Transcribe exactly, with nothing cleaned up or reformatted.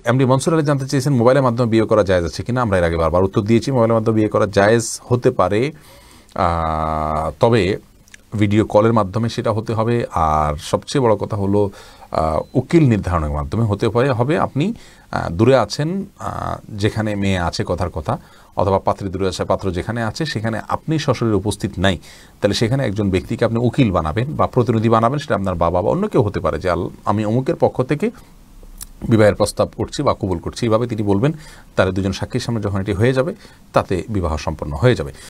MD Mansur Ali জানতে চেয়েছেন মোবাইলের মাধ্যমে বিয়ে করা জায়েজ আছে কিনা। আমরা এর আগে বারবার উত্তর দিয়েছি, মোবাইলের মাধ্যমে বিয়ে করা জায়েজ হতে পারে, তবে ভিডিও কলের মাধ্যমে সেটা হতে হবে। আর সবচেয়ে বড় কথা হলো উকিল নির্ধারণের মাধ্যমে হতে পারে হবে। আপনি দূরে আছেন, যেখানে মেয়ে আছে কথার কথা, অথবা পাত্রী দূরে আছে, পাত্র যেখানে আছে সেখানে আপনি সশরীরে উপস্থিত নাই, তাহলে সেখানে একজন ব্যক্তিকে আপনি উকিল বানাবেন বা প্রতিনিধি বানাবেন, সেটা আপনার বাবা বা অন্য কেউ হতে পারে, যে আমি অমুকের পক্ষ থেকে বিবাহের প্রস্তাব করছি বা কবুল করছি, এইভাবে তিনি বলবেন। তাহলে দুজন সাক্ষীর সামনে যখন এটি হয়ে যাবে তাতে বিবাহ সম্পন্ন হয়ে যাবে।